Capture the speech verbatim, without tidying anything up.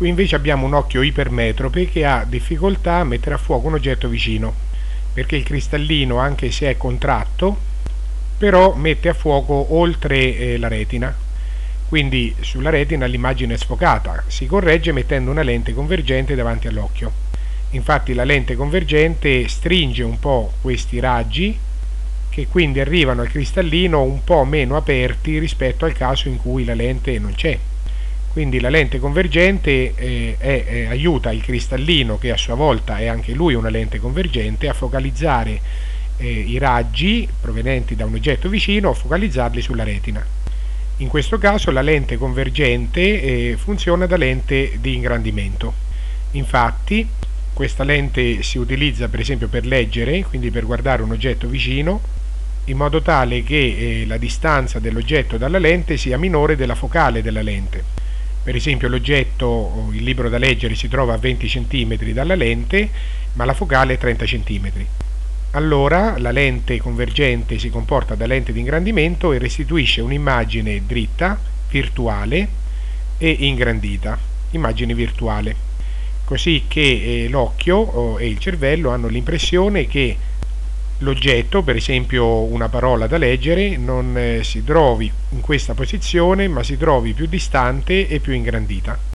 Qui invece abbiamo un occhio ipermetrope che ha difficoltà a mettere a fuoco un oggetto vicino, perché il cristallino, anche se è contratto, però mette a fuoco oltre eh, la retina. Quindi sulla retina l'immagine è sfocata, si corregge mettendo una lente convergente davanti all'occhio. Infatti la lente convergente stringe un po' questi raggi, che quindi arrivano al cristallino un po' meno aperti rispetto al caso in cui la lente non c'è. Quindi la lente convergente eh, è, eh, aiuta il cristallino, che a sua volta è anche lui una lente convergente, a focalizzare eh, i raggi provenienti da un oggetto vicino, a focalizzarli sulla retina. In questo caso la lente convergente eh, funziona da lente di ingrandimento. Infatti questa lente si utilizza per esempio per leggere, quindi per guardare un oggetto vicino, in modo tale che eh, la distanza dell'oggetto dalla lente sia minore della focale della lente. Per esempio l'oggetto, il libro da leggere, si trova a venti centimetri dalla lente, ma la focale è trenta centimetri. Allora la lente convergente si comporta da lente di ingrandimento e restituisce un'immagine dritta, virtuale e ingrandita, immagine virtuale, così che eh, l'occhio oh, e il cervello hanno l'impressione che l'oggetto, per esempio una parola da leggere, non eh, si trovi in questa posizione, ma si trovi più distante e più ingrandita.